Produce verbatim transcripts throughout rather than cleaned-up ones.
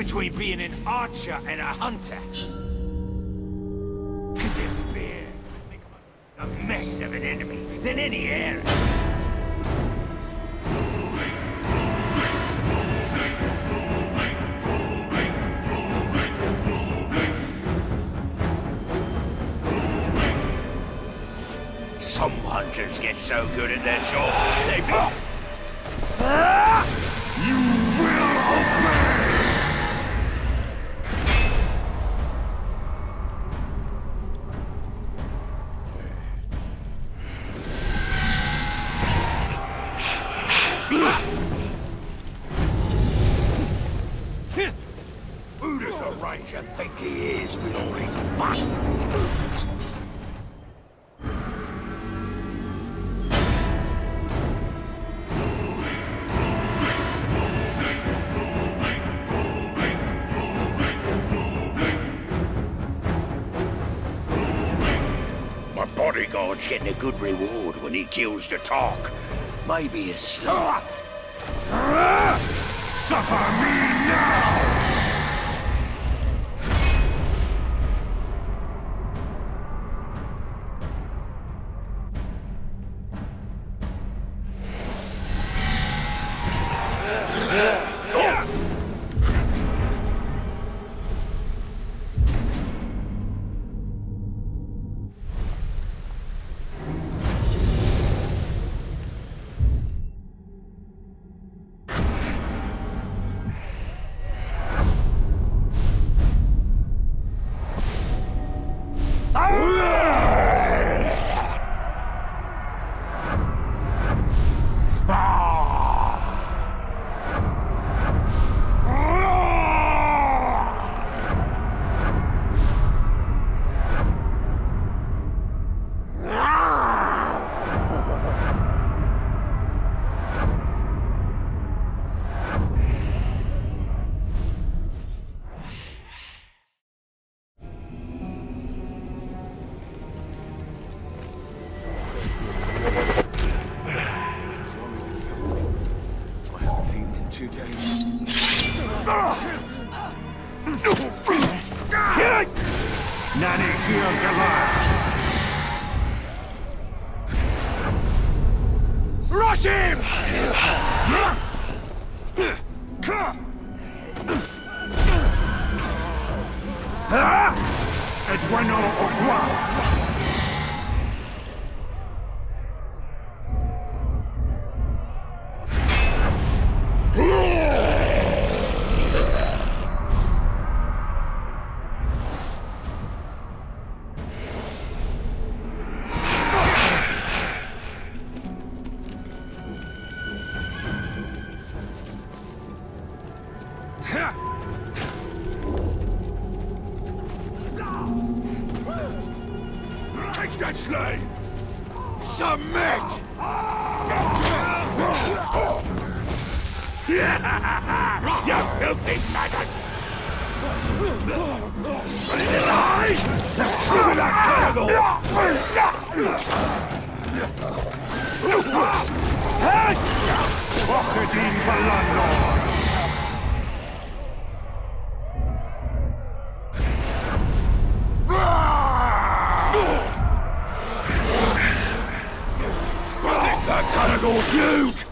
between being an archer and a hunter. Because their spears make a mess of an enemy than any arrow. Some hunters get so good at their job, they be... You will obey! Who does the ranger think he is with all his fun moves? Bodyguard's getting a good reward when he kills the talk. Maybe a slug. Suffer me now! Rush him! Et bueno au revoir! Catch that slave! Submit! You filthy maggot! Ready to lie? Give me that candle! Walking Valando! That Categorized huge!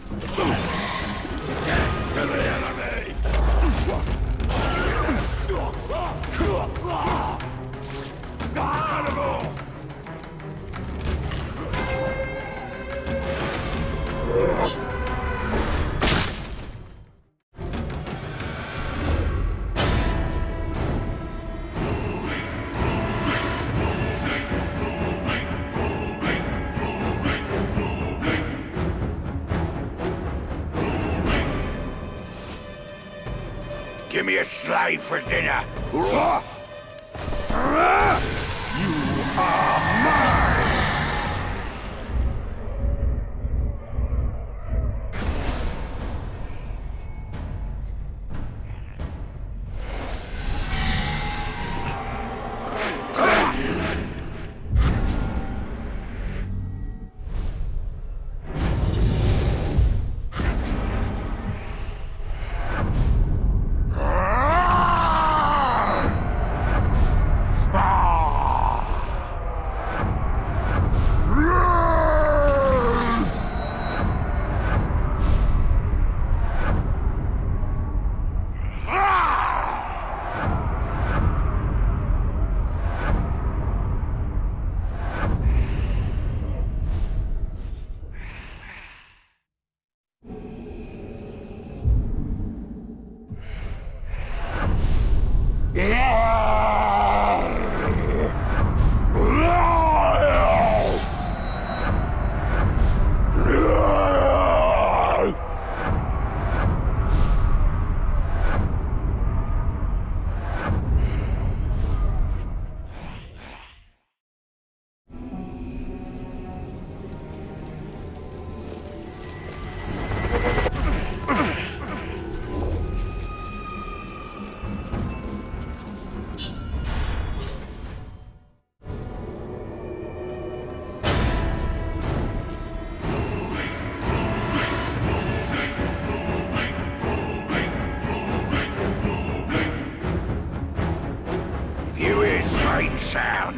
To the enemy! Categorized! Give me a slave for dinner. You are mine! Huh?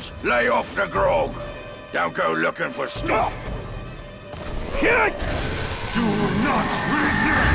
Bones, lay off the grog. Don't go looking for stuff. Hit! Do not resist!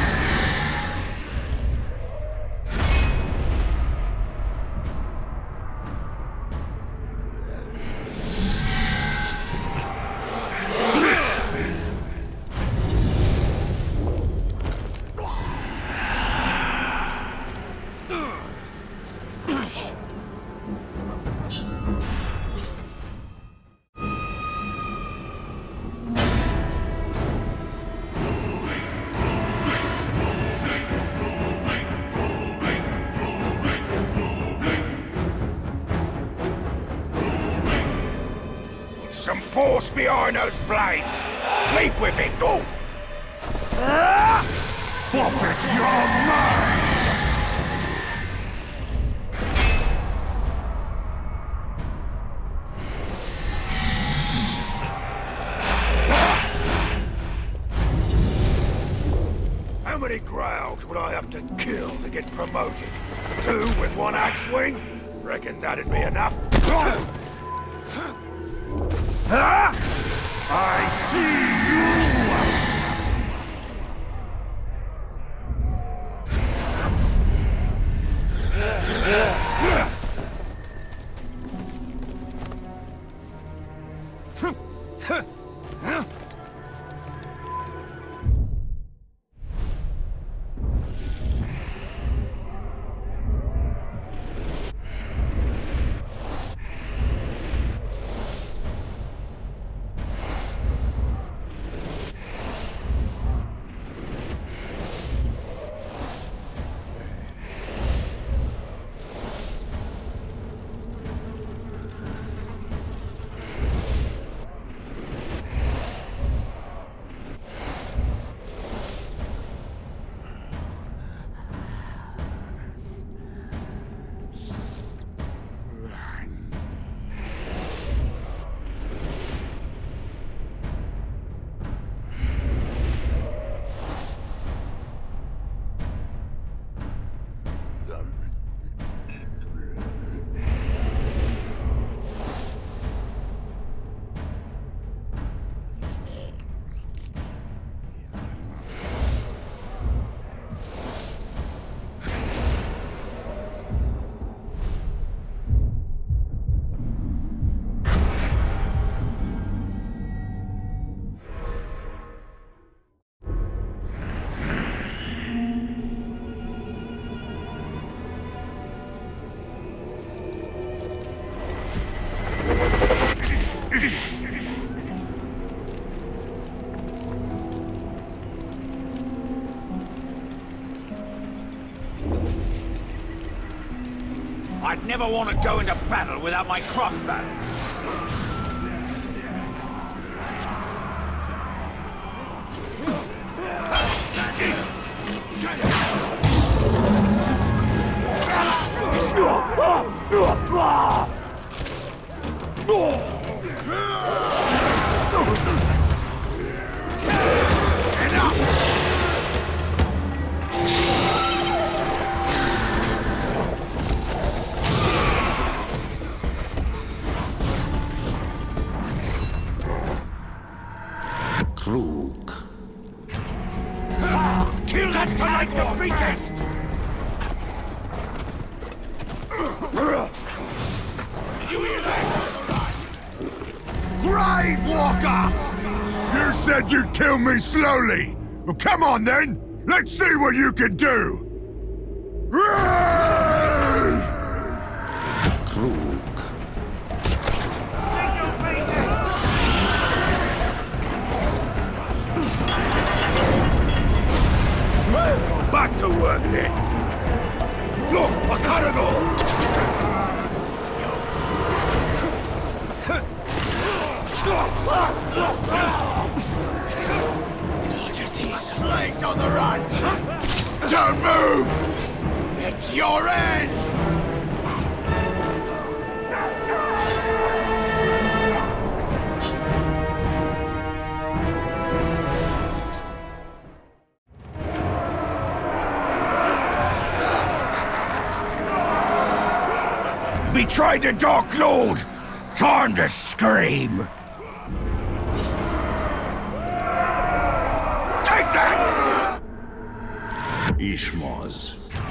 Some force behind those blades. Leap with it, go! Ah! Forfeit your mind! How many Graugs would I have to kill to get promoted? Two with one axe swing? Reckon that'd be enough? I see you! I'd never want to go into battle without my crossbow. Krug. Kill that to make the biggest! Did you hear that? Grave Walker! You said you'd kill me slowly! Well, come on then! Let's see what you can do! Krug. Back to work then! Look, a carnival! Did I just hear some slaves on the run? Don't move! It's your end! Betrayed the Dark Lord! Time to scream! Take that! Ishmaz.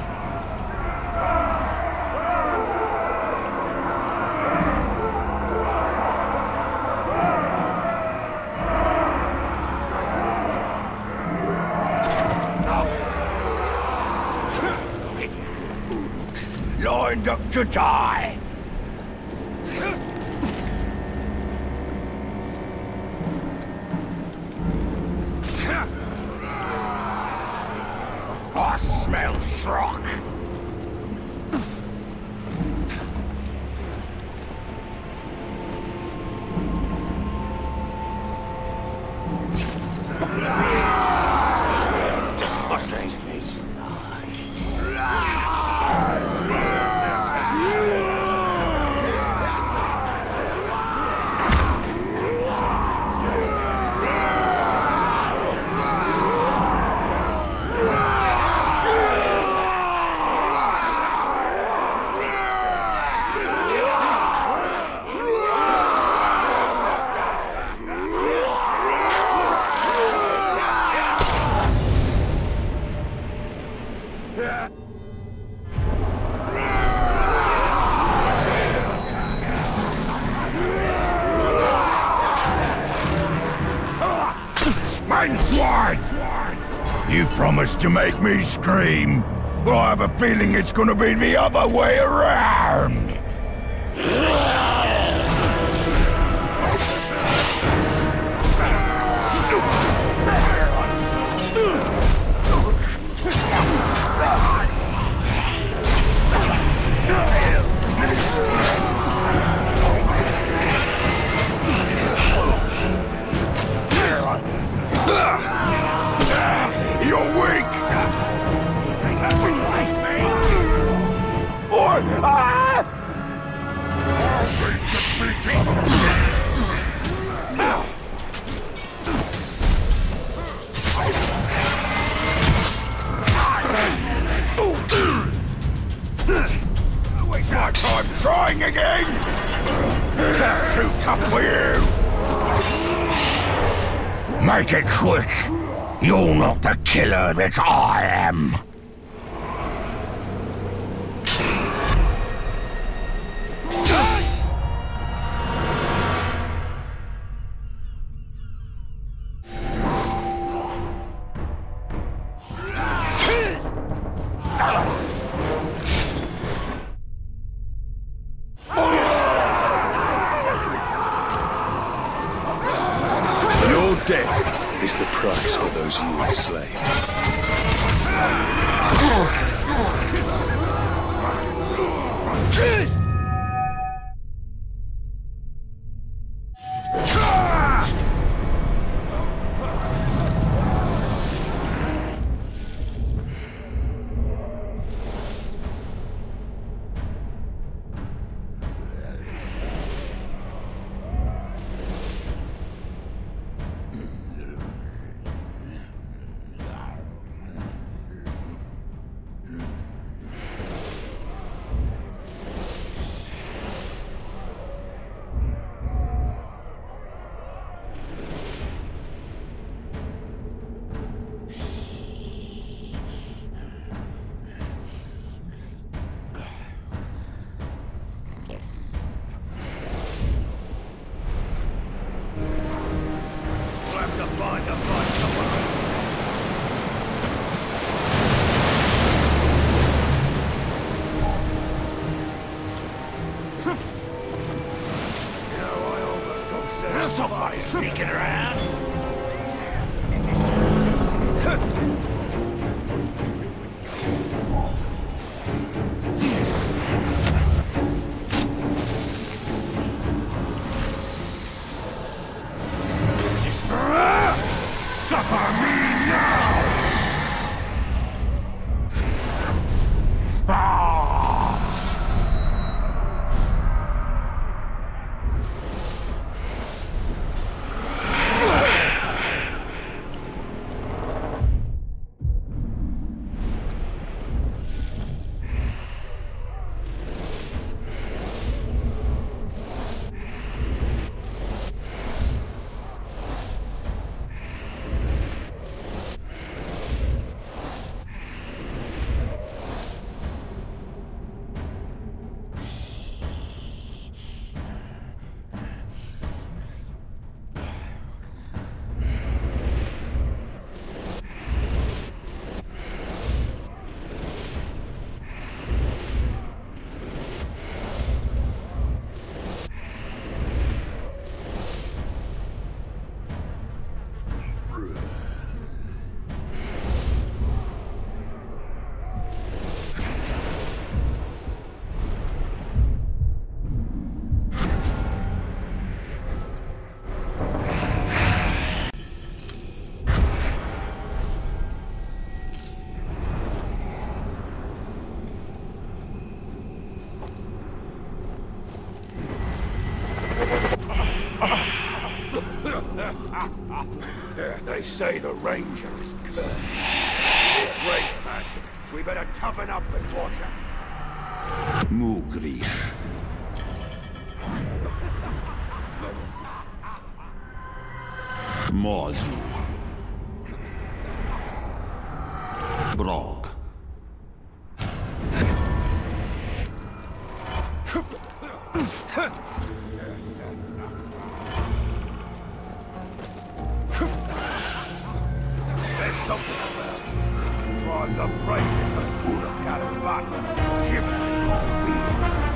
Lined up to die! I smell shrock! Disgusting! You promised to make me scream. Well, I have a feeling it's gonna be the other way around. You're weak! Or, ah! Waste my time trying again! Too tough for you! Make it quick! You're not the killer that I am! Your death is the price for those you enslaved. Somebody's sneaking around. Suffer me now! Ah! They say the Ranger is cursed. It's rain fashion. We better toughen up and watch him. Mugri. Mozu. Brog. There's something about it. Drive the brave is the food of Categorized. Give me all these.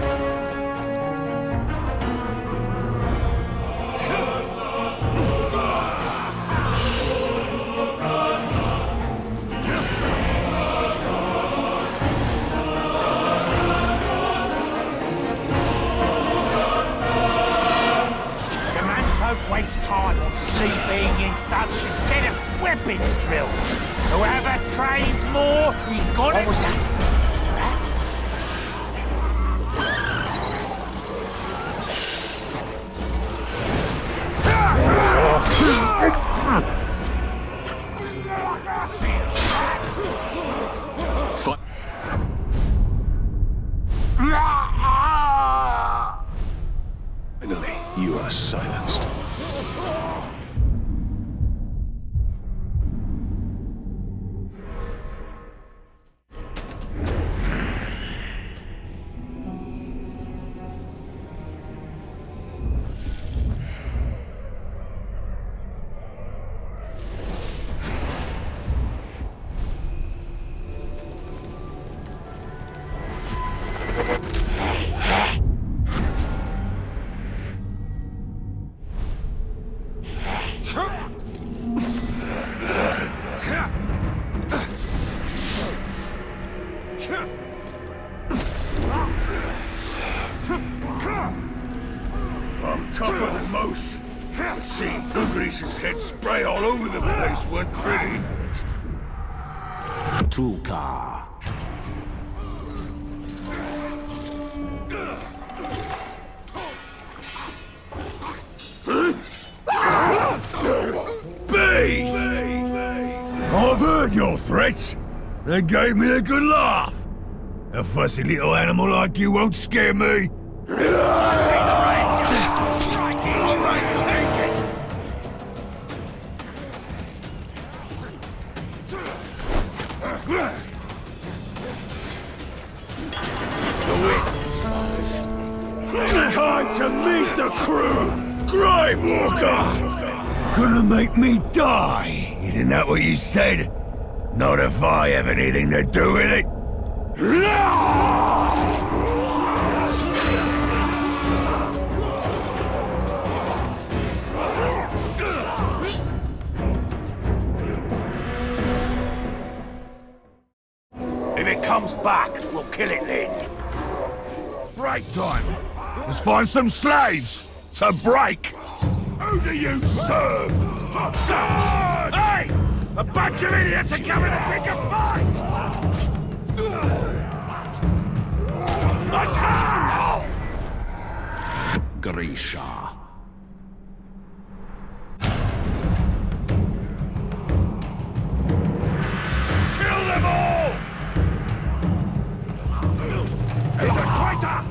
Don't waste time on sleeping in such instead of weapons drills. Whoever trains more, he's got it. What was that? Finally, you are silenced. I'm tougher than most. But seeing Ugri's head spray all over the place wasn't pretty. Tuka. Beast! I've heard your threats. They gave me a good laugh. A fussy little animal like you won't scare me. It's the wind, spies. Time to meet the crew! Grave Walker! Gonna make me die, isn't that what you said? Not if I have anything to do with it. If it comes back, we'll kill it then. Break time! Let's find some slaves to break! Who do you serve? Hey! A bunch of idiots are coming to pick a fight! Attack! Grisha. Kill them all! He's a traitor!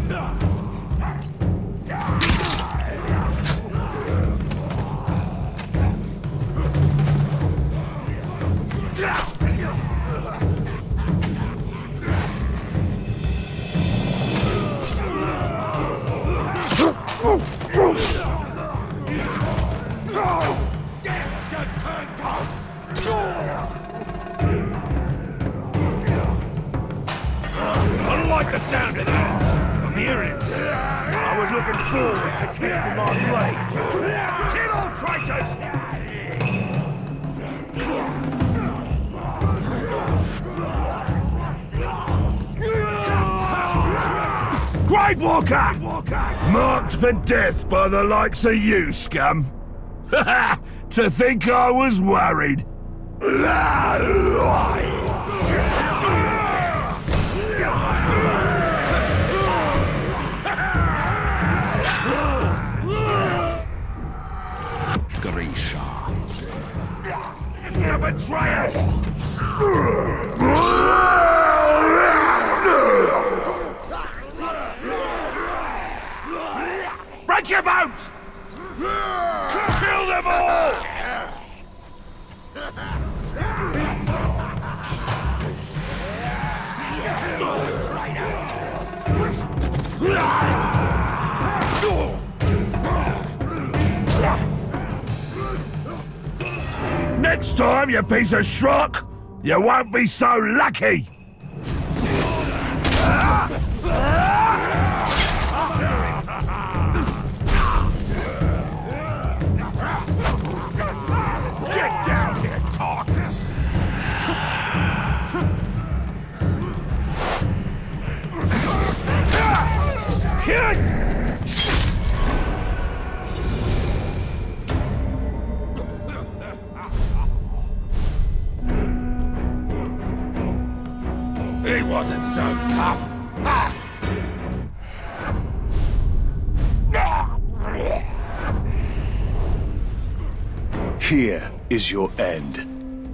I don't like the sound of that. I'm hearing it. I was looking forward to twisting my blade. Kill all traitors! Grave Walker! Marked for death by the likes of you, scum. To think I was worried. Grisha. the betrayers! Break your bones! Kill them all! Next time, you piece of schrock, you won't be so lucky! Get down here, talk! He wasn't so tough. Ah! Here is your end.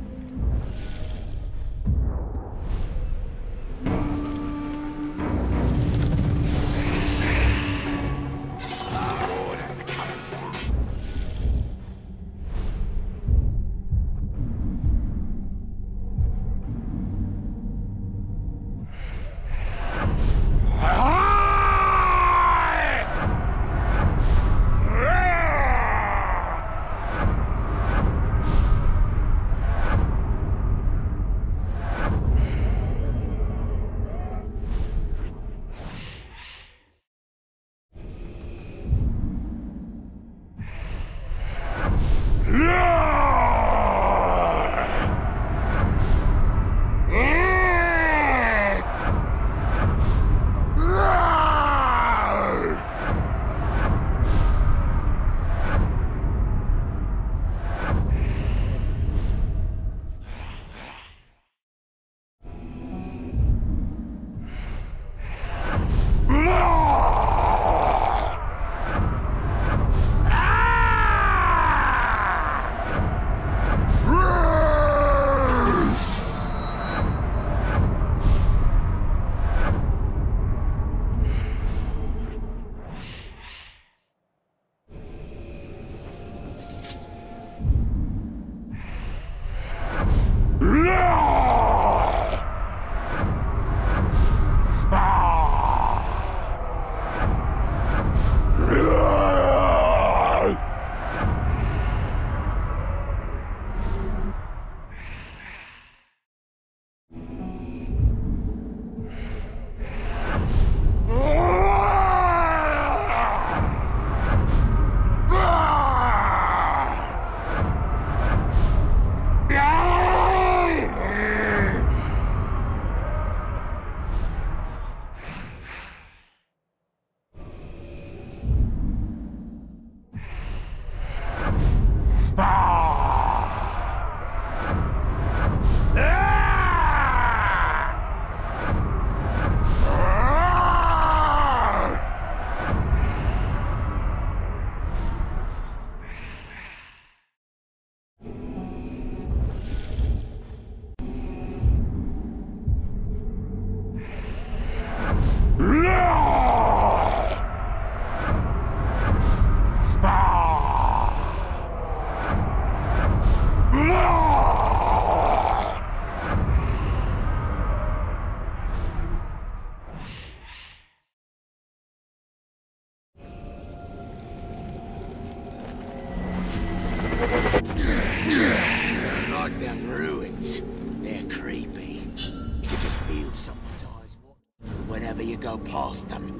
Like them ruins. They're creepy. You can just feel someone's eyes whenever you go past them.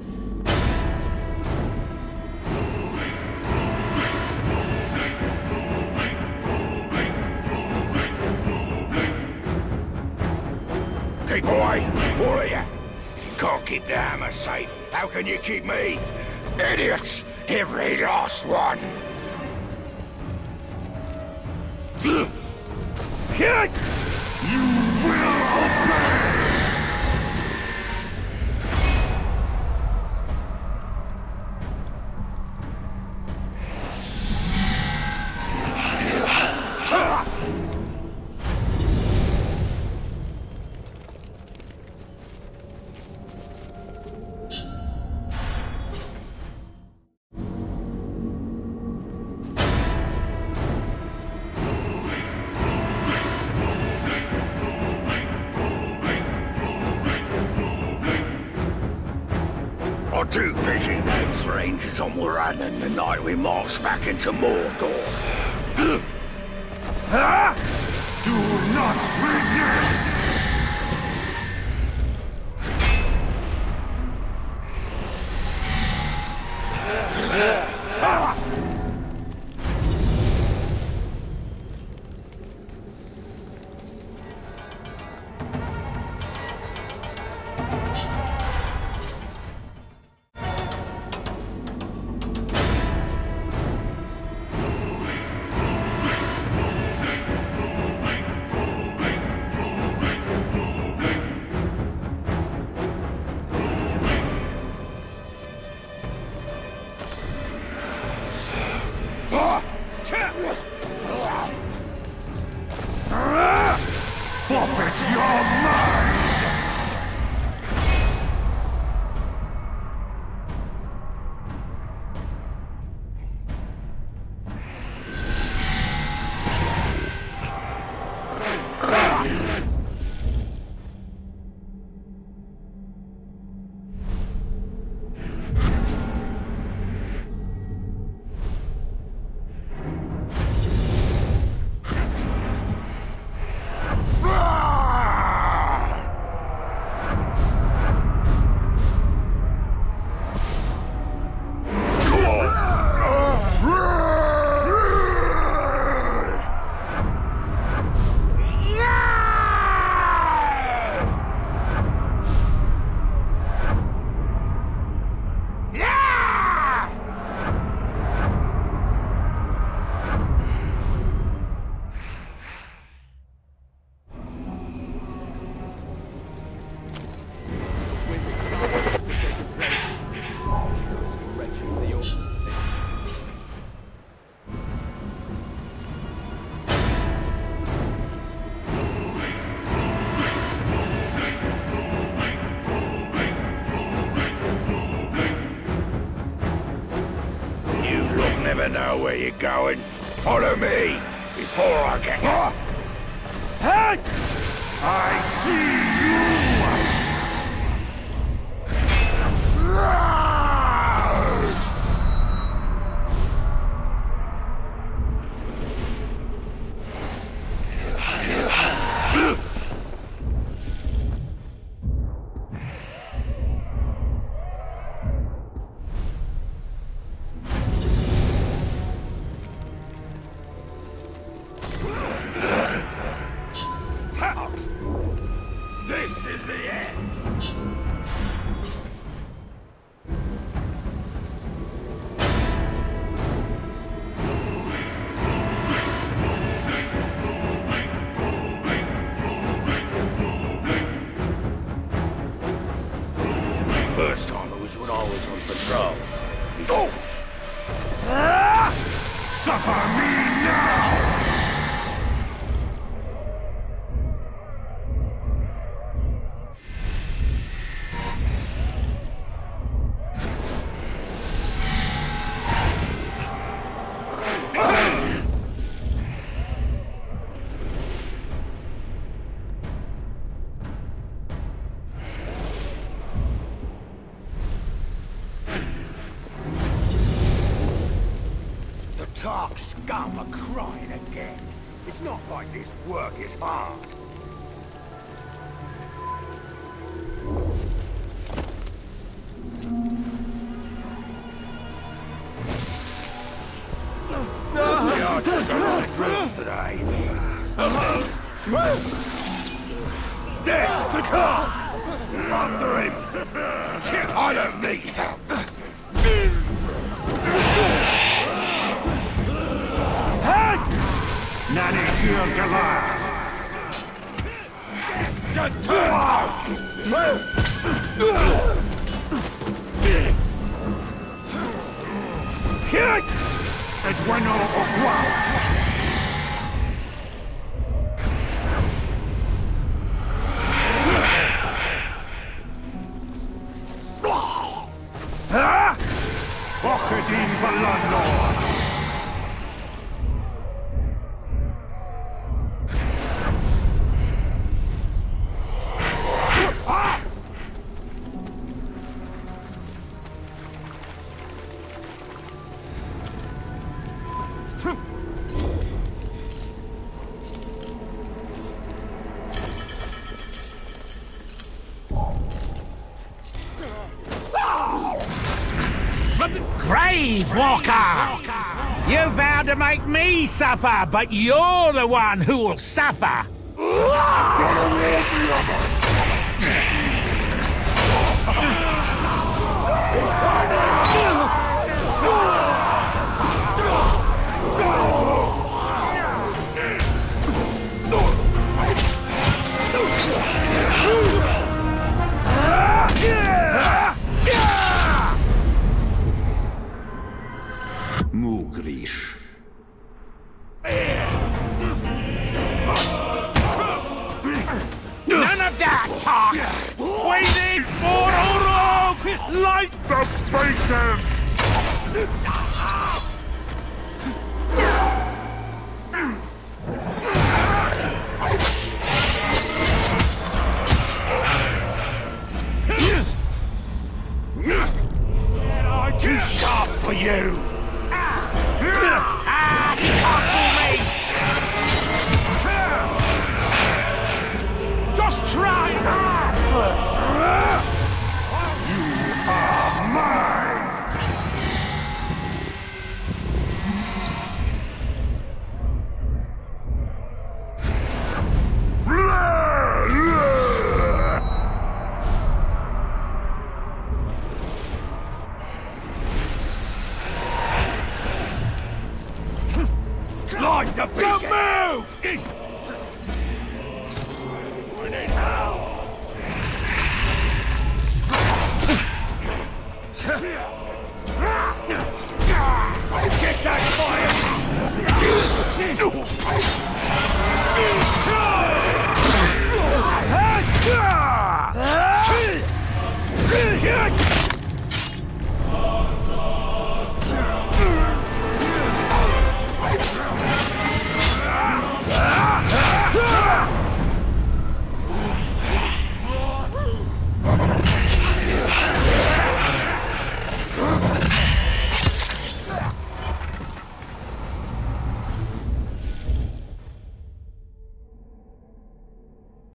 Keep away, all of you. If you can't keep the hammer safe, how can you keep me? Idiots! Every last one! You will obey! changes on the run and the night we march back into Mordor. Huh? Do not resist! Forfeit your mind! Never know where you're going. Follow me before I get you. Hey! I see you! This is the end! First time it was when I was on patrol. Oh! Ah! Suffer me now! Tark scum are crying again. It's not like this work is hard. The archers are on the grills today. There, the Tark! After him! I don't need help. Nanny Kill Goliath! Just turn out! Es bueno o guau! Ah! Ochedin Balandor! Brave, Walker! You vowed to make me suffer, but you're the one who'll suffer! Mugrish. None of that talk! We need Mordor! Light the beacon!